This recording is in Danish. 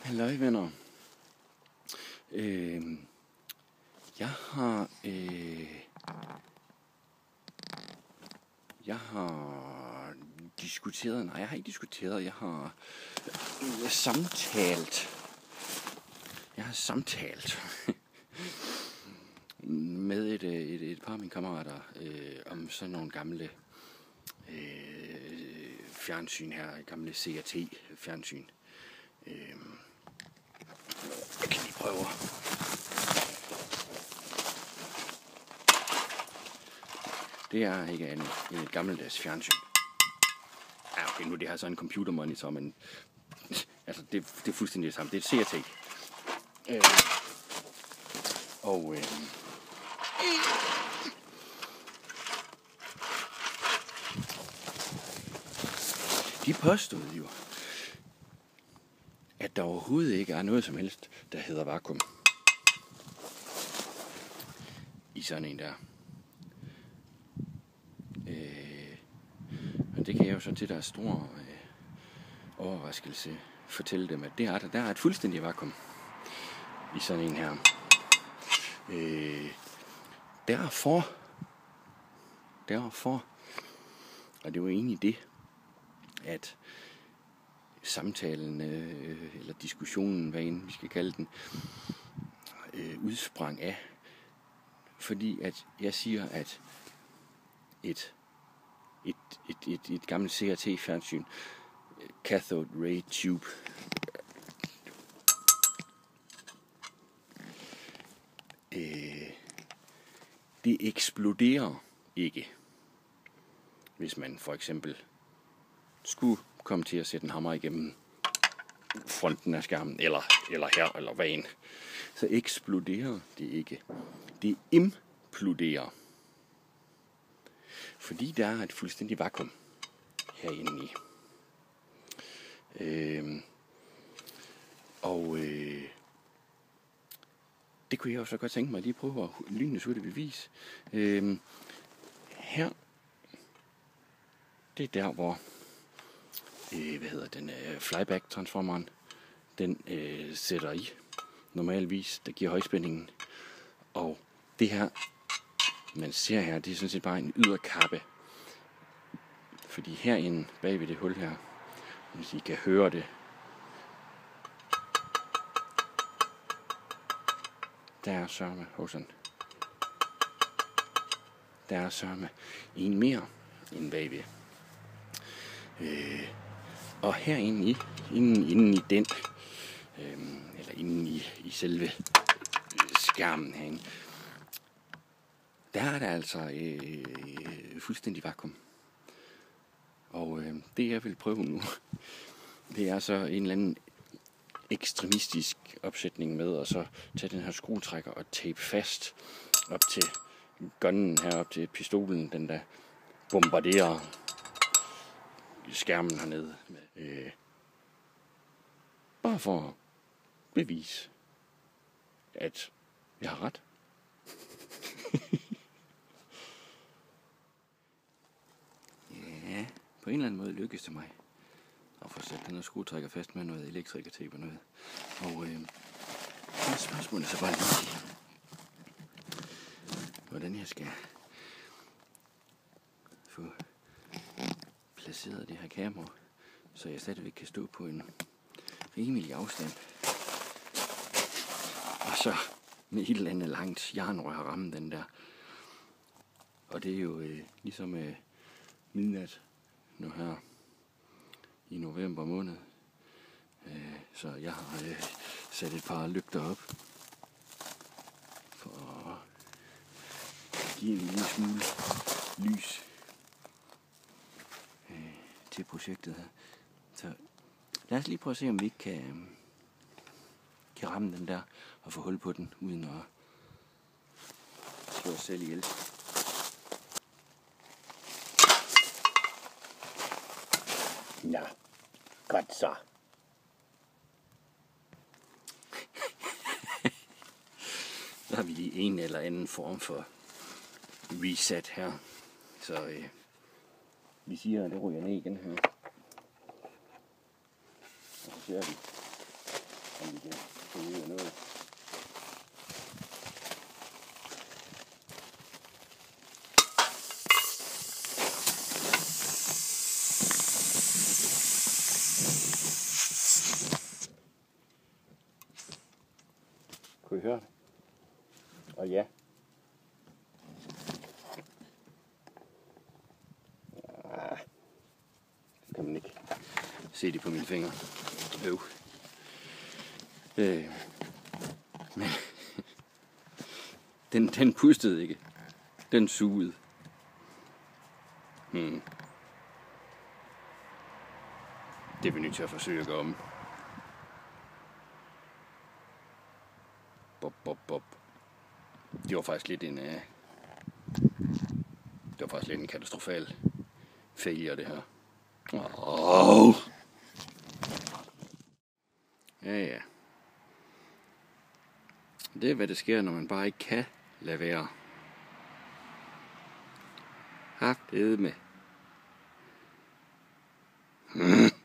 Halløj venner. Jeg har diskuteret, nej jeg har ikke diskuteret, jeg har samtalt med et par af mine kammerater om sådan nogle gamle fjernsyn her, gamle CRT-fjernsyn. Jeg kan lige prøve. Det er ikke andet end et gammeldags fjernsyn. Ja, okay, nu det her så en computermonitor, men altså det er fuldstændig det samme. Det er et CRT. De påstod jo, at der overhovedet ikke er noget som helst, der hedder vakuum i sådan en der. Og det kan jeg jo så til deres store overraskelse fortælle dem, at det er der er et fuldstændigt vakuum i sådan en her. Derfor, og det var egentlig det, at samtalen, eller diskussionen, hvad end vi skal kalde den, udsprang af, fordi at jeg siger, at et gammelt CRT-fjernsyn, cathode ray tube, det eksploderer ikke, hvis man for eksempel skulle komme til at sætte en hammer igennem fronten af skærmen, eller her, eller hvad end, så eksploderer det ikke. Det imploderer. Fordi der er et fuldstændigt vakuum herinde i. Det kunne jeg også godt tænke mig at lige prøve at lynende hurtigt bevis. Her, det er der, hvor flyback-transformeren, den sætter i normalvis, der giver højspændingen. Og det her, man ser her, det er sådan set bare en yderkappe. Fordi herinde, bag ved det hul her, hvis I kan høre det, der er sørme en mere end bagved. Og herinde inden i den, eller inden i selve skærmen herinde, der er der altså fuldstændig vakuum. Og det jeg vil prøve nu, det er så en eller anden ekstremistisk opsætning med at så tage den her skruetrækker og tape fast op til gunnen her, op til pistolen, den der bombarderer skærmen hernede. Bare for at bevise, at jeg har ret. Ja, på en eller anden måde lykkes det mig at få sat den her skruetrækker fast med noget elektrikertape og noget. Og spørgsmålet så bare lige, hvordan jeg skal få placeret det her kamera, så jeg stadigvæk kan stå på en rimelig afstand. Og så med et eller andet langt jernrør ramme den der. Og det er jo ligesom midnat nu her i november måned. Så jeg har sat et par lygter op for at give en lille smule lys til projektet her. Så lad os lige prøve at se, om vi ikke kan ramme den der og få hul på den, uden at slå os selv ihjel. Ja, godt så. Så har vi lige en eller anden form for reset her. Så vi siger, at det ryger ned igen her. Og så ser vi. om vi kan få ud af noget. Kunne I høre det? Og ja. Det kan man ikke se det på mine fingre. Men den pustede ikke. Den sugede. Det er vi nødt til at forsøge at gøre om. Bop. Det var faktisk lidt en katastrofal failure, det her. Ja. Det er, hvad det sker, når man bare ikke kan lade være. Haft med.